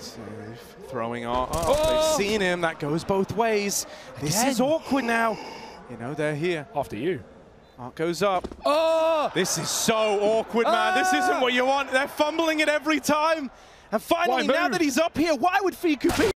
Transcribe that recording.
Throwing off. Oh, they've seen him. That goes both ways. This is awkward now. You know, they're here. After you. Art goes up. Oh! This is so awkward, man. This isn't what you want. They're fumbling it every time. And finally, now that he's up here, why would Kkkkkk